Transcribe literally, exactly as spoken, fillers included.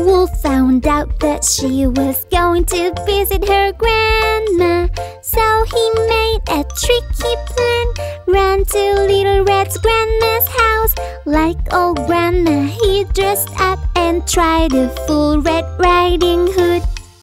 wolf found out that she was going to visit her grandma. So he made a tricky plan, ran to Little Red's grandma's house. Like old grandma, he dressed up and tried to fool Red Riding Hood.